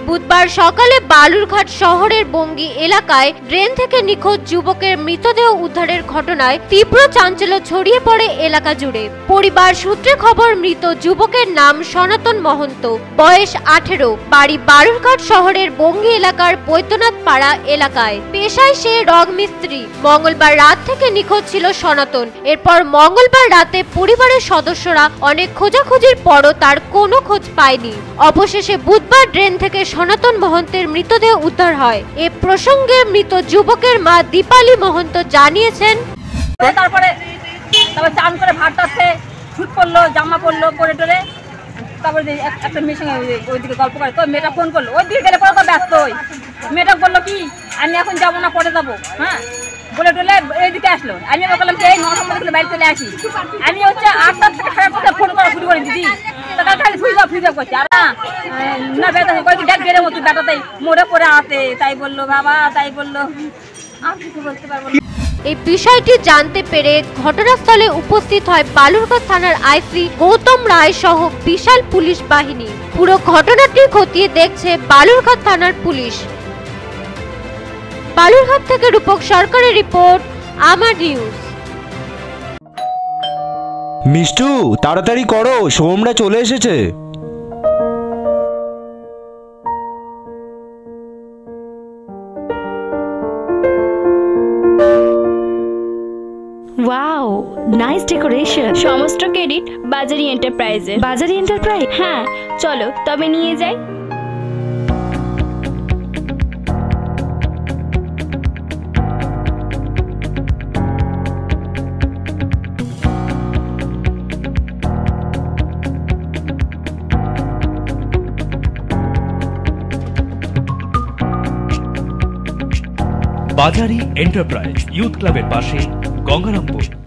বুধবার সকালে বালুরঘাট শহরের বঙ্গী এলাকায় ড্রেন থেকে নিখোঁজ যুবকের মৃতদেহ উদ্ধারের ঘটনায় তীব্র চাঞ্চল্য ছড়িয়ে পড়ে এলাকা জুড়ে। পরিবার সূত্রে খবর, মৃত যুবকের নাম সনাতন মহন্ত, বয়স 18, বাড়ি বালুরঘাট শহরের বঙ্গী এলাকার বৈদ্যনাথ পাড়া এলাকায়। পেশায় সে রং মিস্ত্রি। মঙ্গলবার রাত থেকে নিখোঁজ ছিল সনাতন। এরপর মঙ্গলবার রাতে পরিবারের সদস্যরা অনেক খোঁজাখুঁজির পরও তার কোনো খোঁজ পায়নি। অবশেষে বুধবার ড্রেন থেকে সনাতন মহন্তের মৃতদেহ উদ্ধার হয়। এ প্রসঙ্গে মৃত যুবকের মা দীপালি মহন্ত জানিয়েছেন, তারপরে চান করে ভাত টাতে ছুট পড়লো, জামা পড়লো, পরে টরে তারপরে একটা মেয়ের সঙ্গে ওইদিকে গল্প করে তো মেয়েটা ফোন করলো, ওই দিকে গেলে পরে তো ব্যস্ত। ওই মেয়েটা বললো কি আমি এখন যাবো না, পরে যাবো, হ্যাঁ বলে টলে এইদিকে আসলো। আমি বললাম যে এই 9টার মধ্যে বাড়ি চলে আসি। আমি হচ্ছে 8টার থেকে 8:30 ফোন করা শুরু করে দিদি, তার খালি সুইচ অফ করছে। আর না বেটা কয়েকদিন ডেক বেড়ে মতো বেটাতেই মোড়ে পরে আসে, তাই বললো বাবা, তাই বললো, আর কিছু বলতে পারবো না। এই বিষয়টি জানতে পেরে ঘটনাস্থলে উপস্থিত হয় বালুরঘাট থানার আইসি গৌতম রায় সহ বিশাল পুলিশ বাহিনী। পুরো ঘটনাটি খতিয়ে দেখছে বালুরঘাট থানার পুলিশ। বালুরঘাট থেকে রূপক সরকারের রিপোর্ট, আমার নিউজ। মিষ্টু, তাড়াতাড়ি করো, সোমরা চলে এসেছে। Wow, nice decoration. সমস্ত ক্রেডিট বাজারি এন্টারপ্রাইজের। বাজারি এন্টারপ্রাইজ? হ্যাঁ, চলো তবে নিয়ে যাই। বাজারি এন্টারপ্রাইজ ইউথ ক্লাবের পাশে, গঙ্গারামপুর।